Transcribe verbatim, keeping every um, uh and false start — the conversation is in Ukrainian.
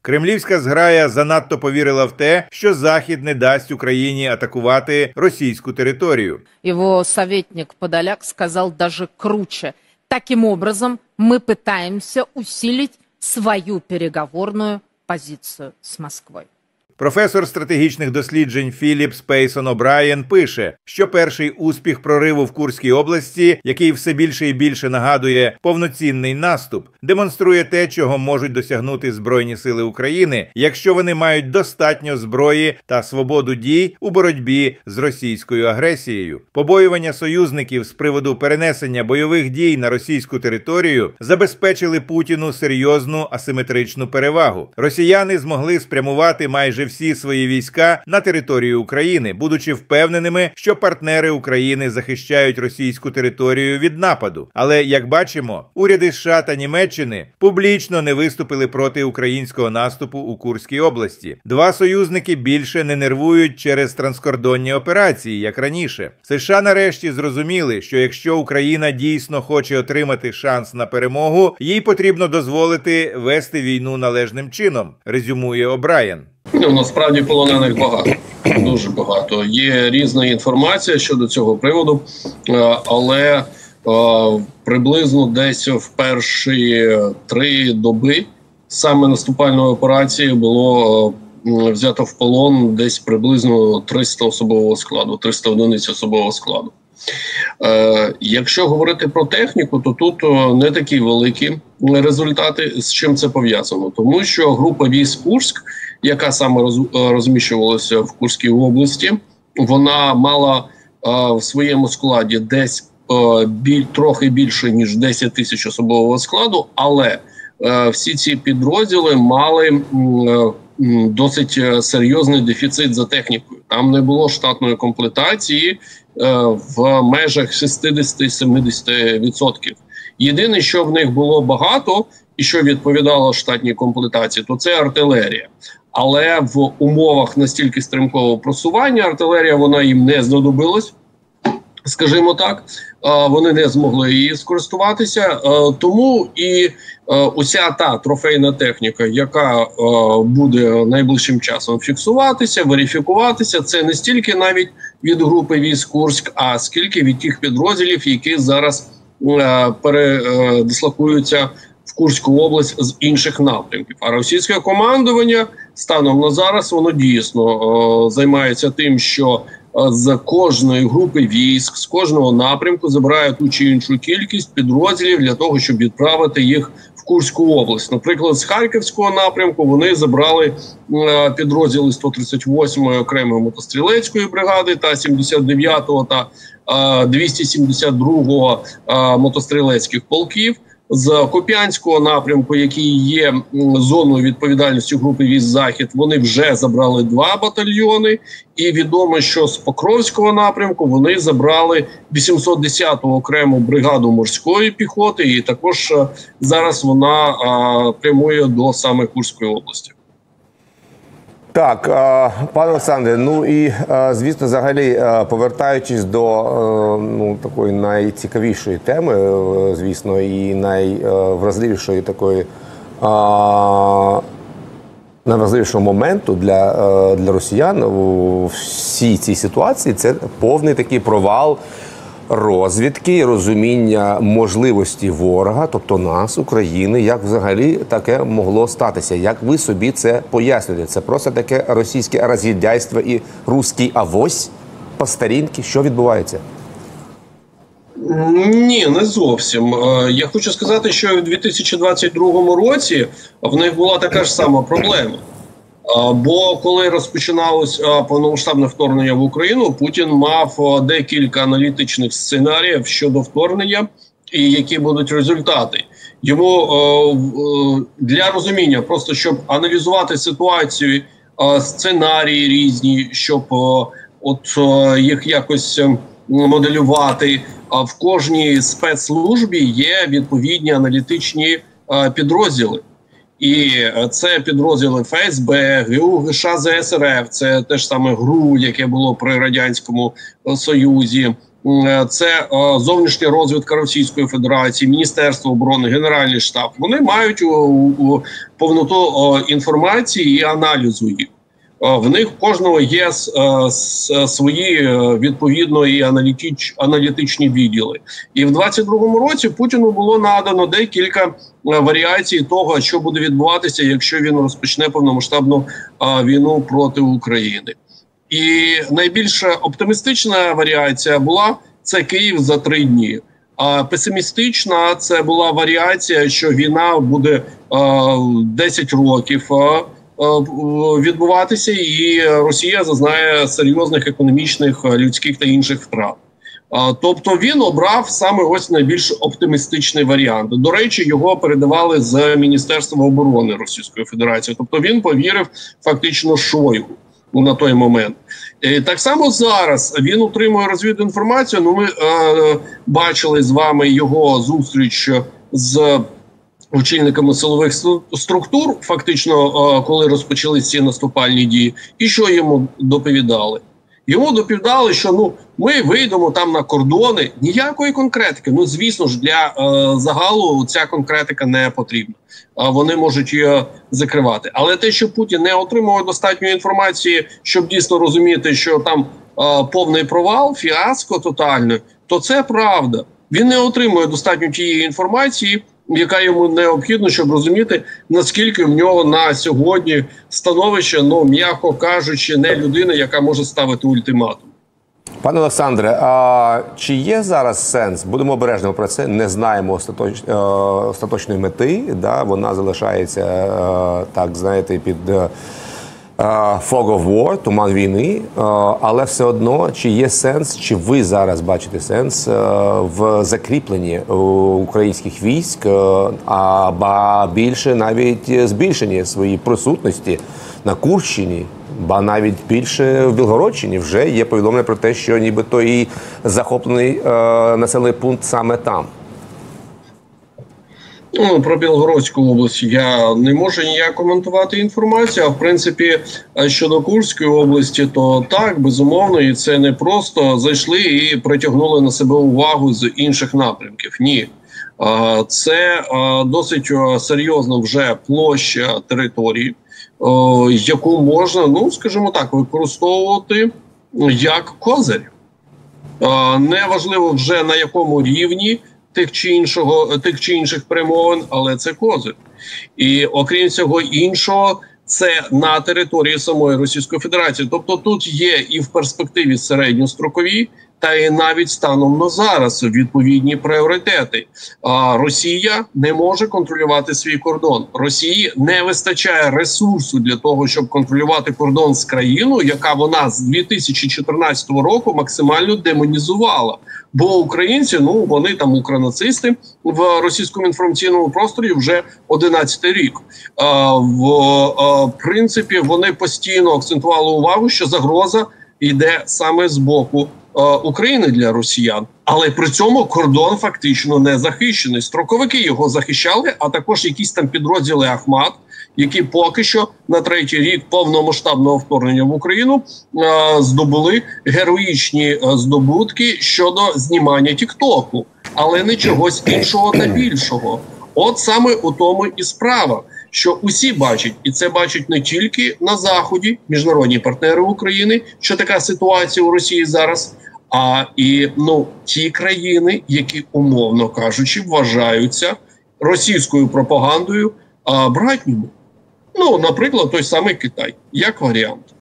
Кремлівська зграя занадто повірила в те, що Захід не дасть Україні атакувати російську територію. Його советник Подоляк сказав даже круче. Таким образом, мы пытаемся усилить свою переговорную позицию с Москвой. Професор стратегічних досліджень Філіп Спейсон О'Брайен пише, що перший успіх прориву в Курській області, який все більше і більше нагадує повноцінний наступ, демонструє те, чого можуть досягнути Збройні сили України, якщо вони мають достатньо зброї та свободу дій у боротьбі з російською агресією. Побоювання союзників з приводу перенесення бойових дій на російську територію забезпечили Путіну серйозну асиметричну перевагу. Росіяни змогли спрямувати майже всі свої війська на територію України, будучи впевненими, що партнери України захищають російську територію від нападу. Але, як бачимо, уряди США та Німеччини публічно не виступили проти українського наступу у Курській області. Два союзники більше не нервують через транскордонні операції, як раніше. США нарешті зрозуміли, що якщо Україна дійсно хоче отримати шанс на перемогу, їй потрібно дозволити вести війну належним чином, резюмує О'Брайен. Ну, насправді полонених багато, дуже багато. Є різна інформація щодо цього приводу, але приблизно десь в перші три доби саме наступальної операції було взято в полон десь приблизно триста особового складу, триста одиниць особового складу. Е, якщо говорити про техніку, то тут не такі великі результати. З чим це пов'язано? Тому що група військ Курськ, яка саме роз, розміщувалася в Курській області, вона мала е, в своєму складі десь е, біль, трохи більше, ніж десять тисяч особового складу, але е, всі ці підрозділи мали е, досить серйозний дефіцит за технікою. Там не було штатної комплектації е, в межах шістдесят-сімдесят відсотків. Єдине, що в них було багато і що відповідало штатній комплектації, то це артилерія. Але в умовах настільки стрімкого просування артилерія вона їм не знадобилась, скажімо так, вони не змогли її скористуватися, тому і уся та трофейна техніка, яка буде найближчим часом фіксуватися, верифікуватися, це не стільки навіть від групи військ Курськ, а скільки від тих підрозділів, які зараз передислокуються в Курську область з інших напрямків. А російське командування станом на зараз воно дійсно займається тим, що з кожної групи військ, з кожного напрямку забирає ту чи іншу кількість підрозділів для того, щоб відправити їх в Курську область. Наприклад, з Харківського напрямку вони забрали е, підрозділи сто тридцять восьмої окремої мотострілецької бригади та сімдесят дев'ятого та е, двісті сімдесят другого е, мотострілецьких полків. З Куп'янського напрямку, який є зоною відповідальності групи військ Захід, вони вже забрали два батальйони. І відомо, що з Покровського напрямку вони забрали вісімсот десяту окрему бригаду морської піхоти. І також зараз вона а, прямує до саме Курської області. Так, пане Олександре, ну і, звісно, взагалі, повертаючись до ну, такої найцікавішої теми, звісно, і найвразливішої такої, найвразливішого моменту для, для росіян у всій цій ситуації, це повний такий провал розвідки, розуміння можливості ворога, тобто нас, України, як взагалі таке могло статися? Як ви собі це пояснюєте? Це просто таке російське роз'їдяйство і русський авось по старінки? Що відбувається? Ні, не зовсім. Я хочу сказати, що в дві тисячі двадцять другому році в них була така ж сама проблема. Бо коли розпочиналось повномасштабне вторгнення в Україну, Путін мав декілька аналітичних сценаріїв щодо вторгнення і які будуть результати. Йому для розуміння, просто щоб аналізувати ситуацію, сценарії різні, щоб от їх якось моделювати, в кожній спецслужбі є відповідні аналітичні підрозділи. І це підрозділи Ф С Б, Г У, Г Ш, З С Р Ф, це те ж саме ГРУ, яке було при Радянському Союзі, це зовнішня розвідка Російської Федерації, Міністерство оборони, Генеральний штаб. Вони мають у, у повноту інформації і аналізу їх. В них кожного є свої відповідно і аналітич, аналітичні відділи. І в двадцять другому році Путіну було надано декілька варіацій того, що буде відбуватися, якщо він розпочне повномасштабну війну проти України. І найбільш оптимістична варіація була – це Київ за три дні. А песимістична – це була варіація, що війна буде десять років відбуватися, і Росія зазнає серйозних економічних, людських та інших втрат. Тобто він обрав саме ось найбільш оптимістичний варіант. До речі, його передавали з Міністерства оборони Російської Федерації. Тобто він повірив фактично Шойгу на той момент. І так само зараз він отримує розвідінформацію. Ну, ми е, бачили з вами його зустріч з очільниками силових структур, фактично, коли розпочались ці наступальні дії, і що йому доповідали? Йому доповідали, що ну ми вийдемо там на кордони, ніякої конкретики. Ну, звісно ж, для е, загалу ця конкретика не потрібна. А вони можуть її закривати. Але те, що Путін не отримує достатньої інформації, щоб дійсно розуміти, що там е, повний провал, фіаско тотальне, то це правда. Він не отримує достатньо тієї інформації, яка йому необхідна, щоб розуміти, наскільки в нього на сьогодні становище, ну, м'яко кажучи, не людина, яка може ставити ультиматум. Пане Олександре, а чи є зараз сенс, будемо обережними про це, не знаємо остаточ, е, остаточної мети, да? Вона залишається, е, так, знаєте, під е, fog of war, туман війни, е, але все одно, чи є сенс, чи ви зараз бачите сенс е, в закріпленні українських військ, е, а більше навіть збільшенні своєї присутності на Курщині, ба навіть більше в Білгородщині вже є повідомлення про те, що нібито і захоплений е, населений пункт саме там. Ну, про Білгородську область я не можу ніяк коментувати інформацію, а в принципі щодо Курської області, то так, безумовно, і це не просто зайшли і притягнули на себе увагу з інших напрямків. Ні. Це досить серйозна вже площа території, яку можна, ну, скажімо так, використовувати як козир. Неважливо вже на якому рівні тих чи іншого, тих чи інших перемовин, але це козир. І окрім цього іншого, це на території самої Російської Федерації. Тобто тут є і в перспективі середньострокові, та і навіть станом на зараз відповідні пріоритети. А Росія не може контролювати свій кордон. Росії не вистачає ресурсу для того, щоб контролювати кордон з країною, яка вона з дві тисячі чотирнадцятого року максимально демонізувала. Бо українці, ну, вони там укронацисти в російському інформаційному просторі вже одинадцятий рік. А, в а, принципі, вони постійно акцентували увагу, що загроза йде саме з боку України для росіян, але при цьому кордон фактично не захищений. Строковики його захищали, а також якісь там підрозділи Ахмат, які поки що на третій рік повномасштабного вторгнення в Україну е здобули героїчні е здобутки щодо знімання Тіктоку, але не чогось іншого та більшого. От саме у тому і справа, що усі бачать, і це бачать не тільки на Заході, міжнародні партнери України, що така ситуація у Росії зараз, а і, ну, ті країни, які, умовно кажучи, вважаються російською пропагандою а, братніми. Ну, наприклад, той самий Китай, як варіант.